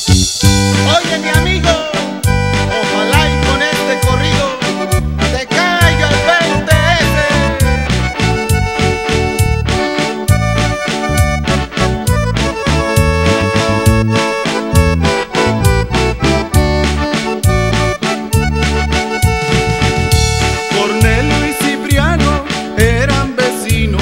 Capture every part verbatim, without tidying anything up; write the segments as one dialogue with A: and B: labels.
A: Oye, mi amigo, ojalá y con este corrido te caiga el veinte ese.
B: Cornelio y Cipriano eran vecinos,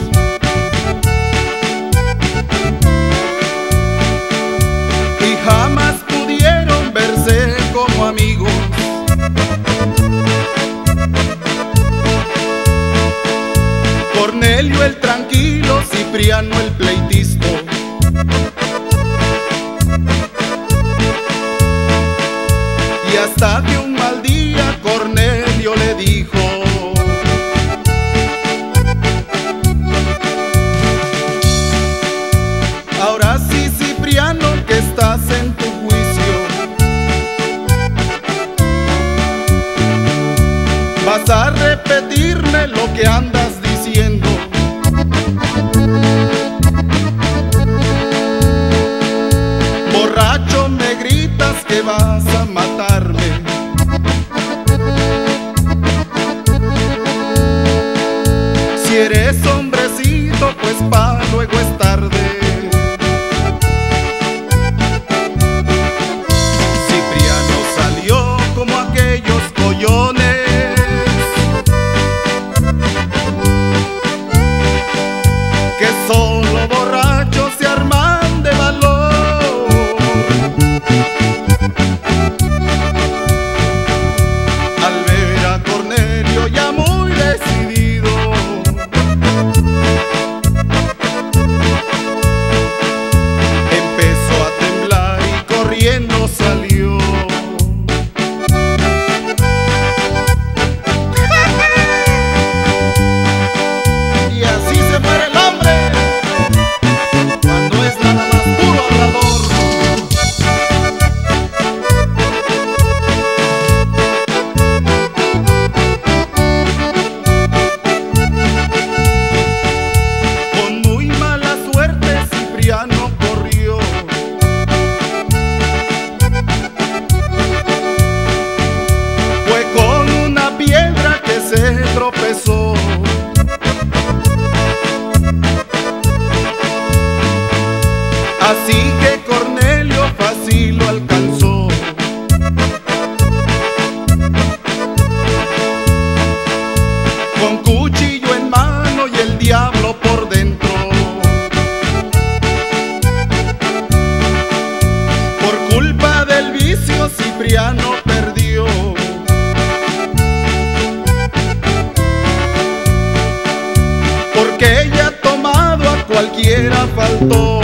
B: y jamás pudieron verse como amigos. Cornelio el tranquilo, Cipriano el pleitisto. Y hasta que un mal día Cornelio le dijo: ahora sí, Cipriano, que estás en tu juicio, vas a repetirme lo que andas diciendo. Borracho me gritas que vas a matarme. Si eres hombrecito, pues pa' luego es tarde. Cipriano salió como aquellos collones que solo borrachos se arman de valor. Al ver a Cornelio ya muy decidido, empezó a temblar y corriendo salió.
A: Y así se muere el hombre cuando es nada más puro hablador.
B: Con muy mala suerte Cipriano corrió. Fue con una piedra que se tropezó. Así que Cornelio fácil lo alcanzó. Con cuchillo en mano y el diablo por dentro. Por culpa del vicio Cipriano perdió. Porque ya tomado a cualquiera faltó.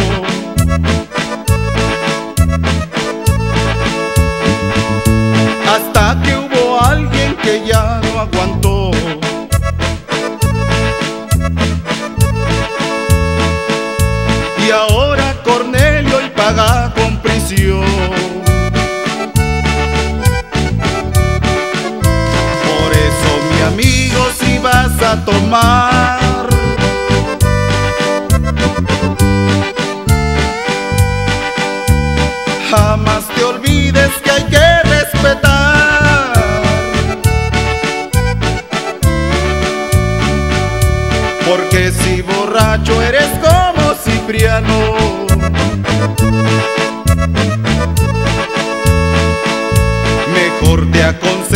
B: Hasta que hubo alguien que ya no aguantó. Y ahora Cornelio y paga con prisión. Por eso, mi amigo, si vas a tomar, jamás te olvides que hay que respetar. Porque si borracho eres como Cipriano, mejor te aconsejo